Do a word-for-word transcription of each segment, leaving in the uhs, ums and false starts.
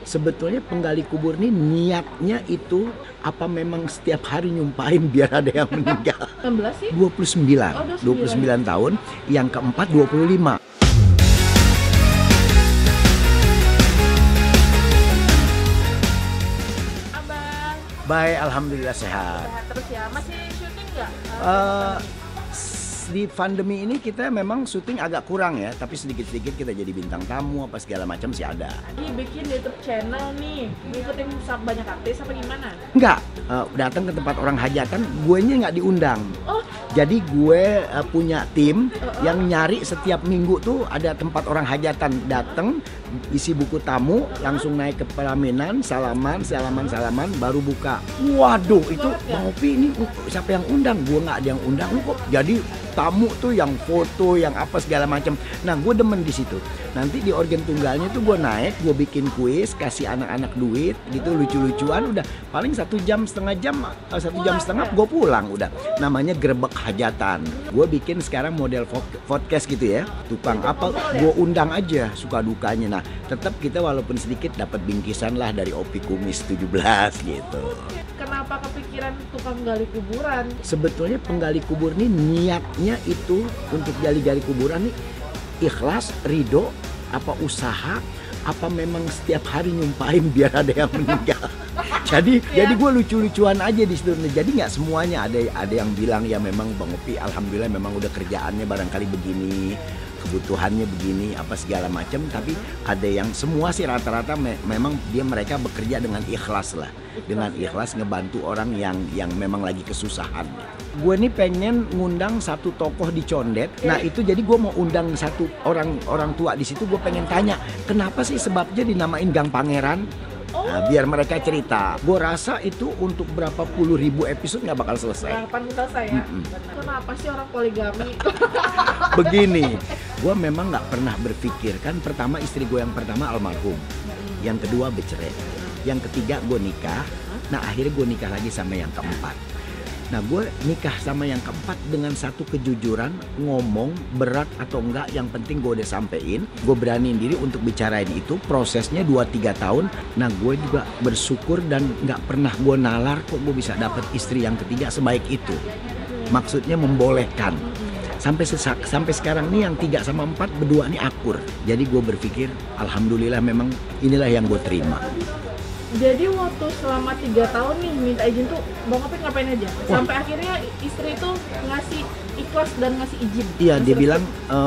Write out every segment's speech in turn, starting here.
Sebetulnya penggali kubur ini niatnya itu apa memang setiap hari nyumpain biar ada yang meninggal? enam belas sih? dua puluh sembilan. Oh, dua puluh sembilan tahun, yang keempat dua puluh lima. Abang, Baik, alhamdulillah sehat. sehat terus ya. Masih syuting nggak? Eh, di pandemi ini kita memang syuting agak kurang ya, tapi sedikit-sedikit kita jadi bintang tamu apa segala macam sih ada. Lagi bikin YouTube channel nih, ngikutin banyak artis apa gimana? Enggak, eh, datang ke tempat orang hajatan, gue nya nggak diundang. Oh, Jadi gue uh, punya tim Uh-uh. yang nyari setiap minggu tuh ada tempat orang hajatan datang, isi buku tamu, langsung naik ke pelaminan, salaman, salaman, salaman, baru buka. Waduh, itu Banget ya? Bang Opi ini uh, siapa yang undang? Gue nggak ada yang undang kok. Jadi tamu tuh yang foto, yang apa segala macam. Nah, gue demen di situ. Nanti di organ tunggalnya tuh gue naik, gue bikin kuis, kasih anak-anak duit, gitu lucu-lucuan. Udah paling satu jam setengah jam, uh, satu jam Pulang setengah, ya? gue pulang udah. Namanya Grebek Hajatan. Gue bikin sekarang model vod- podcast gitu ya. Tukang apa, gue undang aja suka dukanya. Nah, tetap kita walaupun sedikit dapat bingkisan lah dari Opi Kumis tujuh belas gitu. kenapa kepikiran tukang gali kuburan? Sebetulnya penggali kubur ini niatnya itu untuk gali-gali kuburan nih ikhlas, ridho, apa usaha, apa memang setiap hari nyumpain biar ada yang meninggal. Jadi Ya. jadi gue lucu-lucuan aja di situ. Jadi nggak semuanya, ada ada yang bilang ya memang Bang Opi alhamdulillah memang udah kerjaannya barangkali begini, kebutuhannya begini apa segala macam, tapi ada yang semua sih rata-rata me- memang dia mereka bekerja dengan ikhlas lah, dengan ikhlas ngebantu orang yang yang memang lagi kesusahan. Gue nih pengen ngundang satu tokoh di Condet. Nah itu jadi gue mau undang satu orang orang tua di situ. Gue pengen tanya kenapa sih sebabnya dinamain Gang Pangeran. Nah, biar mereka cerita. Gue rasa itu untuk berapa puluh ribu episode nggak bakal selesai. Kapan selesai ya? Kenapa sih orang poligami? Begini, gue memang nggak pernah berpikir kan. Pertama istri gue yang pertama almarhum, yang kedua bercerai, yang ketiga gue nikah. Nah akhirnya gue nikah lagi sama yang keempat. Nah gue nikah sama yang keempat dengan satu kejujuran, ngomong berat atau enggak, yang penting gue udah sampein. Gue beraniin diri untuk bicarain itu, prosesnya dua tiga tahun. Nah gue juga bersyukur dan nggak pernah gue nalar kok gue bisa dapet istri yang ketiga sebaik itu. Maksudnya membolehkan. Sampai sesak, sampai sekarang nih yang tiga sama empat berdua nih akur. Jadi gue berpikir alhamdulillah memang inilah yang gue terima. Jadi waktu selama tiga tahun nih minta izin tuh Bang Opi ngapain aja? Sampai akhirnya istri itu ngasih ikhlas dan ngasih izin. Iya, dia Ngasih bilang e,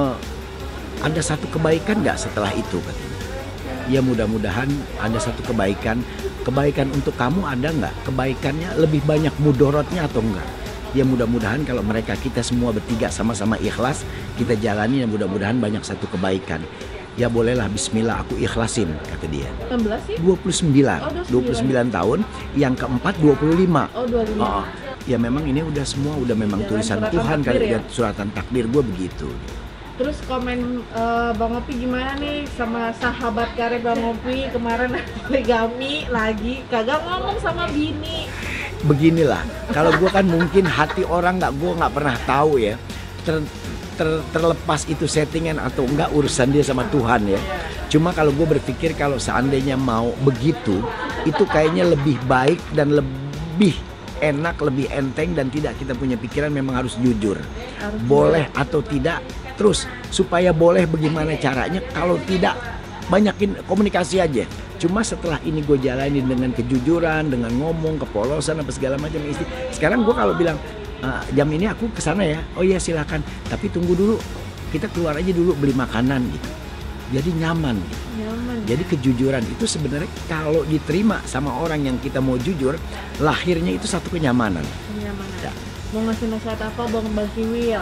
ada satu kebaikan nggak setelah itu katanya. Ya mudah-mudahan ada satu kebaikan. Kebaikan untuk kamu ada nggak? Kebaikannya lebih banyak mudorotnya atau enggak? Ya mudah-mudahan kalau mereka kita semua bertiga sama-sama ikhlas, kita jalani dan mudah-mudahan banyak satu kebaikan. Ya bolehlah bismillah aku ikhlasin kata dia. enam belas sih? dua puluh sembilan. Oh, dua puluh sembilan tahun, yang keempat dua puluh lima. Oh, dua puluh lima. Oh, ya memang ini udah semua udah memang Jalan tulisan suratan Tuhan kali takdir ya? udah suratan takdir gue begitu. Terus komen eh, Bang Opi gimana nih sama sahabat karya Bang Opi kemarin poligami lagi, kagak ngomong sama bini. Beginilah, kalau gue kan mungkin hati orang nggak, gue nggak pernah tahu ya. Ter, ter- terlepas itu settingan atau enggak urusan dia sama Tuhan ya. Cuma kalau gue berpikir kalau seandainya mau begitu, itu kayaknya lebih baik dan lebih enak, lebih enteng, dan tidak kita punya pikiran memang harus jujur. Harus Boleh atau tidak, terus supaya boleh bagaimana caranya, kalau tidak banyakin komunikasi aja. Cuma setelah ini gue jalanin dengan kejujuran, dengan ngomong, kepolosan apa segala macam istri. Sekarang gue kalau bilang Uh, jam ini aku kesana ya, oh iya silakan, tapi tunggu dulu, kita keluar aja dulu beli makanan gitu. Jadi nyaman gitu. Nyaman. Jadi kejujuran itu sebenarnya kalau diterima sama orang yang kita mau jujur, lahirnya itu satu kenyamanan. Kenyamanan. Ya. Mau ngasih nasihat apa Bang Bang Kiwil?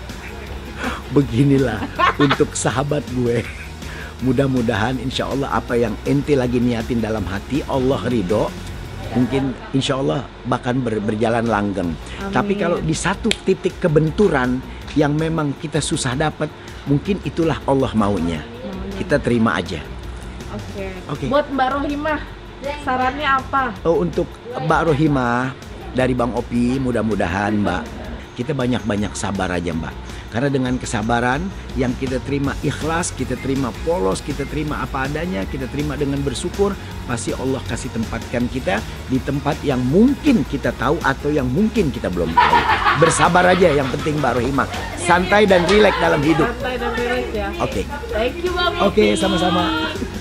Beginilah untuk sahabat gue. Mudah-mudahan insya Allah apa yang ente lagi niatin dalam hati Allah ridho. Mungkin insya Allah bahkan ber, berjalan langgeng. Amin. Tapi kalau di satu titik kebenturan yang memang kita susah dapat, mungkin itulah Allah maunya. Maunya. Kita terima aja. Oke. Oke. Buat Mbak Rohimah, sarannya apa? Oh, untuk Mbak Rohimah dari Bang Opi, mudah-mudahan Mbak kita banyak-banyak sabar aja Mbak. Karena dengan kesabaran yang kita terima ikhlas, kita terima polos, kita terima apa adanya, kita terima dengan bersyukur, pasti Allah kasih tempatkan kita di tempat yang mungkin kita tahu atau yang mungkin kita belum tahu. Bersabar aja yang penting Mbak Rohimah. Santai dan rileks dalam hidup. Santai dan rileks ya. Oke. Thank you Bang Oke, Opi. sama-sama.